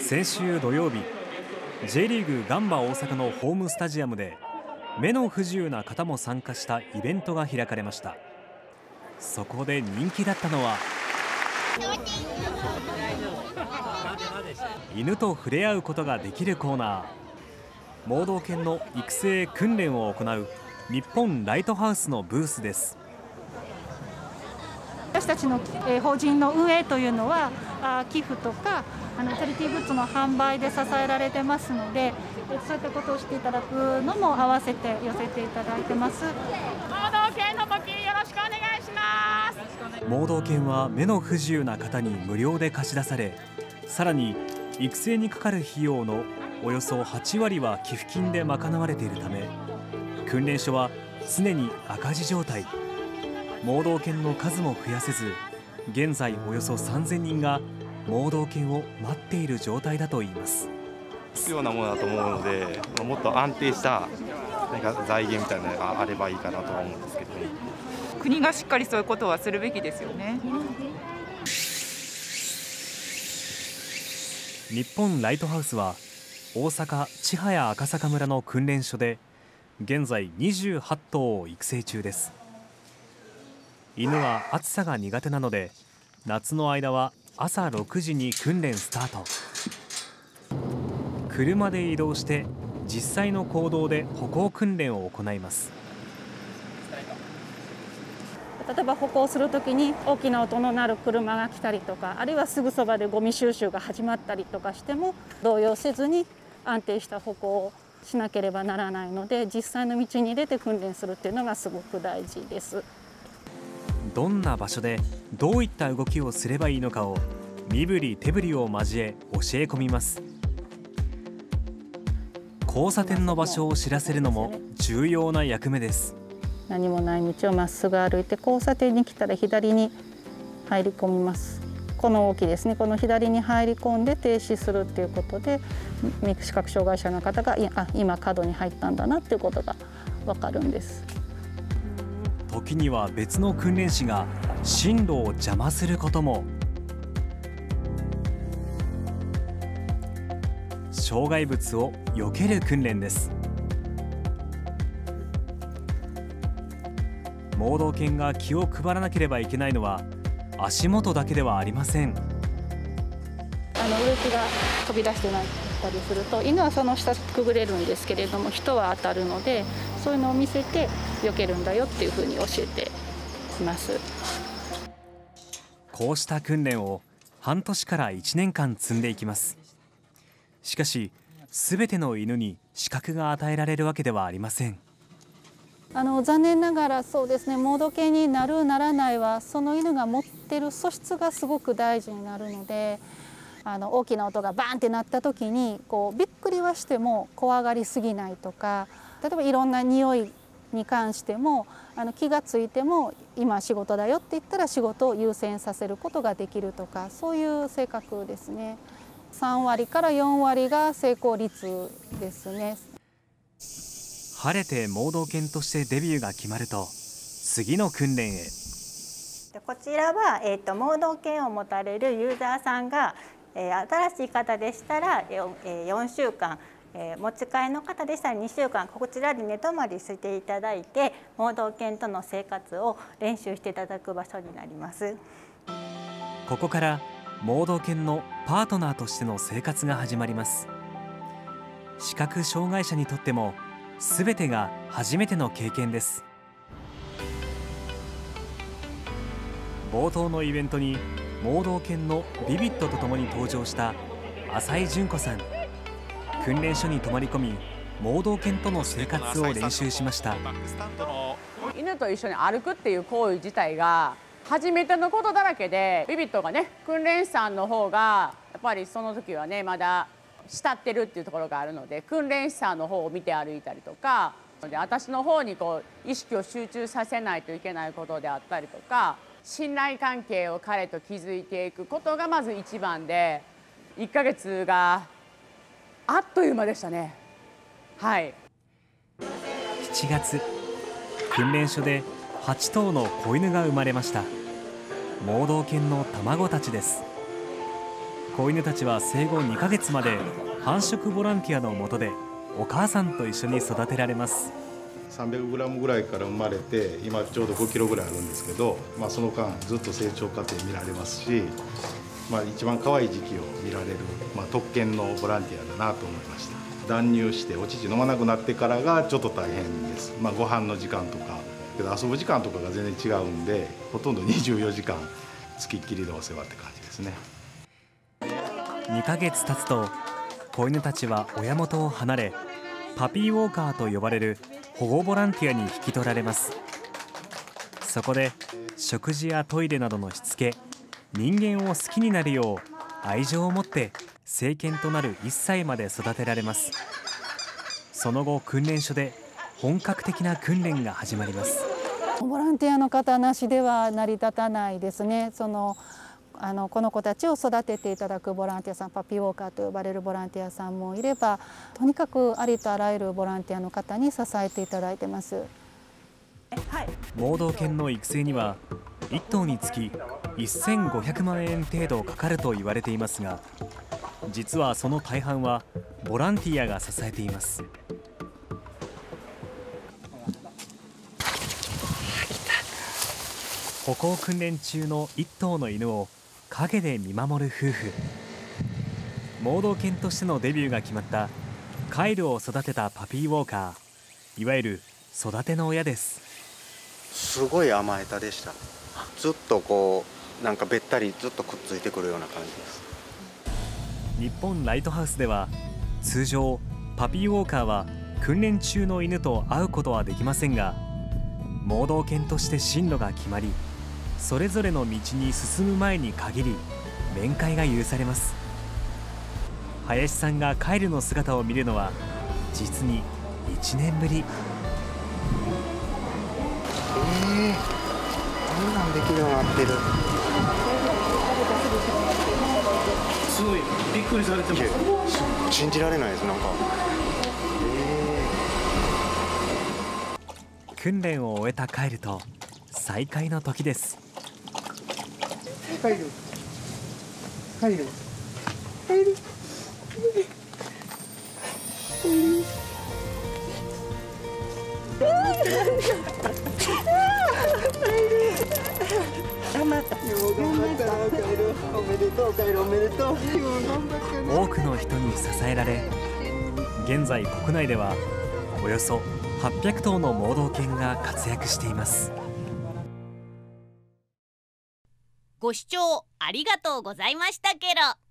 先週土曜日、J リーグガンバ大阪のホームスタジアムで目の不自由な方も参加したイベントが開かれました。そこで人気だったのは犬と触れ合うことができるコーナー。盲導犬の育成訓練を行う日本ライトハウスのブースです。 私たちの法人の運営というのは寄付とかチャリティーグッズの販売で支えられてますので、そういったことをしていただくのも合わせて寄せていただいてます。 盲導犬の募金よろしくお願いします。 盲導犬は目の不自由な方に無料で貸し出され、さらに育成にかかる費用のおよそ8割は寄付金で賄われているため、訓練所は常に赤字状態。盲導犬の数も増やせず、現在およそ3000人が盲導犬を待っている状態だといいます。 必要なものだと思うので、もっと安定した財源みたいなのがあればいいかなとは思うんですけど、 国がしっかりそういうことはするべきですよね。 日本ライトハウスは大阪千早赤坂村の訓練所で現在28頭を育成中です。犬は暑さが苦手なので、夏の間は朝6時に訓練スタート。車で移動して実際の行動で歩行訓練を行います。 例えば歩行するときに大きな音の鳴る車が来たりとか、あるいはすぐそばでゴミ収集が始まったりとかしても動揺せずに安定した歩行をしなければならないので、実際の道に出て訓練するっていうのがすごく大事です。 どんな場所でどういった動きをすればいいのかを身振り手振りを交え教え込みます。交差点の場所を知らせるのも重要な役目です。 何もない道をまっすぐ歩いて、交差点に来たら左に入り込みます。この動きですね。この左に入り込んで停止するっていうことで、視覚障害者の方が今角に入ったんだなっていうことが分かるんです。 時には別の訓練士が進路を邪魔することも。障害物を避ける訓練です。盲導犬が気を配らなければいけないのは足元だけではありません。 植木が飛び出してなったりすると、犬はその下くぐれるんですけれども、人は当たるので、そういうのを見せて避けるんだよっていうふうに教えています。 こうした訓練を半年から1年間積んでいきます。しかし、すべての犬に資格が与えられるわけではありません。 残念ながらそうですね、盲導犬になるならないはその犬が持ってる素質がすごく大事になるので、大きな音がバーンって鳴った時にびっくりはしても怖がりすぎないとか、例えばいろんな匂いに関しても気がついても今仕事だよって言ったら仕事を優先させることができるとか、そういう性格ですね。3割から4割が成功率ですね。 晴れて盲導犬としてデビューが決まると次の訓練へ。 こちらは、盲導犬を持たれるユーザーさんが、新しい方でしたら4週間、持ち帰りの方でしたら2週間こちらで寝泊まりしていただいて、盲導犬との生活を練習していただく場所になります。 ここから盲導犬のパートナーとしての生活が始まります。視覚障害者にとっても全てが初めての経験です。冒頭のイベントに盲導犬のビビットとともに登場した浅井純子さん。訓練所に泊まり込み、盲導犬との生活を練習しました。 犬と一緒に歩くっていう行為自体が初めてのことだらけで、ビビットがね、訓練士さんの方がやっぱりその時はねまだ慕ってるっていうところがあるので、訓練士さんの方を見て歩いたりとかで、私の方に意識を集中させないといけないことであったりとか、信頼関係を彼と築いていくことがまず一番で、1ヶ月があっという間でしたね。はい。 7月、訓練所で8頭の子犬が生まれました。盲導犬の卵たちです。 子犬たちは生後2ヶ月まで繁殖ボランティアの下でお母さんと一緒に育てられます。 300g ぐらいから生まれて今ちょうど5キロぐらいあるんですけど、その間ずっと成長過程見られますし、一番可愛い時期を見られる、特権のボランティアだなと思いました。断乳してお乳飲まなくなってからがちょっと大変です。ご飯の時間とかけど遊ぶ時間とかが全然違うんで、ほとんど24時間つきっきりでお世話って感じですね。 2ヶ月経つと子犬たちは親元を離れ、パピーウォーカーと呼ばれる保護ボランティアに引き取られます。そこで食事やトイレなどのしつけ、人間を好きになるよう愛情を持って成犬となる1歳まで育てられます。その後訓練所で本格的な訓練が始まります。 ボランティアの方なしでは成り立たないですね。この子たちを育てていただくボランティアさん、パピーウォーカーと呼ばれるボランティアさんもいれば、とにかくありとあらゆるボランティアの方に支えていただいてます。 盲導犬の育成には1頭につき1500万円程度かかると言われていますが、実はその大半はボランティアが支えています。歩行訓練中の1頭の犬を陰で見守る夫婦。盲導犬としてのデビューが決まったカイルを育てたパピーウォーカー、いわゆる育ての親です。 すごい甘えたでした。ずっとなんかべったりずっとくっついてくるような感じです。 日本ライトハウスでは通常パピーウォーカーは訓練中の犬と会うことはできませんが、盲導犬として進路が決まり、それぞれの道に進む前に限り面会が許されます。林さんがカイルの姿を見るのは実に1年ぶり。 こんなんできるようになってる。 すごいびっくりされてます。 信じられないです。なんか訓練を終えたカイルと再会の時です。 カイルカイルカイル多くの人に支えられ、現在国内ではおよそ800頭の盲導犬が活躍しています。 ご視聴ありがとうございましたケロ。